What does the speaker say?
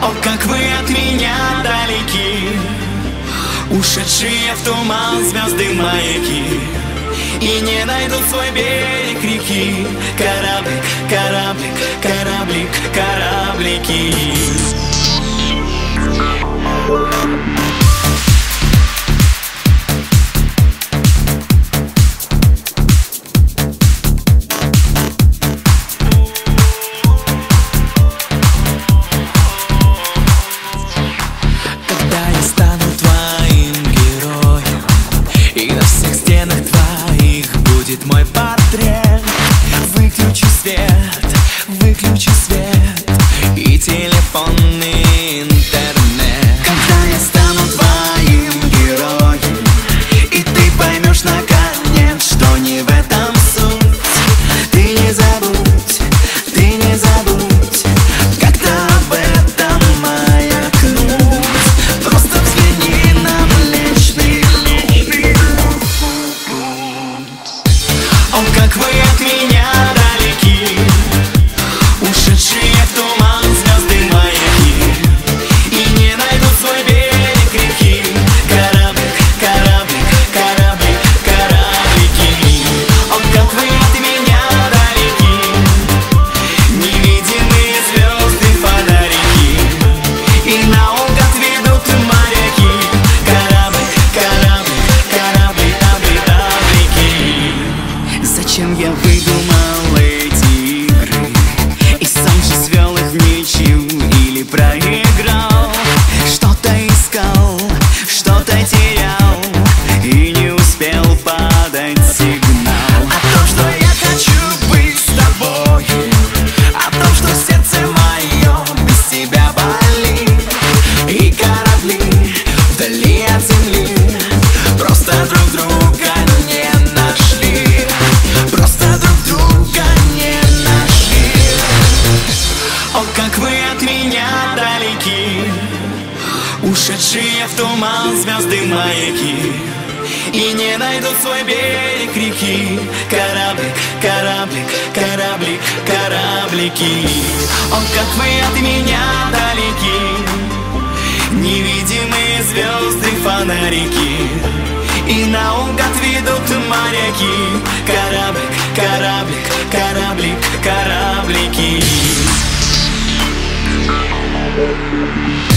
О, как вы от меня далеки, ушедшие в туман звезды маяки, и не найдут свой берег реки. Кораблик, кораблик, кораблик, кораблики. Мой портрет. Выключи свет и телефонный интернет. Когда я стану твоим героем, и ты поймешь наконец, что не в этом суть. Ты не забудь, как-то об этом маякнуть. Просто взгляни на Млечный Путь. О, как вы от меня далеки, ушедшие в туман звезды маяки, и не найдут свой берег реки. Кораблик, кораблик, кораблик, кораблики. О, как вы от меня далеки, невидимые звезды фонарики, и наугад ведут моряки. Кораблик, кораблик, кораблик, кораблики. Зачем я выдумал эти игры и сам же свел их в ничью или проиграл? Что-то искал, что-то терял и не успел подать сигнал. О том, что я хочу быть с тобой, о том, что сердце мое без тебя болит, и корабли вдали от земли просто друг друга не нашли. Просто друг друга не нашли. О, как вы от меня далеки, ушедшие в туман звезды маяки, и не найдут свой берег реки. Кораблик, кораблик, кораблик, кораблики. О, как вы от меня далеки, невидимые звезды фонарики, и наугад ведут моряки. Кораблик, кораблик, кораблик, кораблики.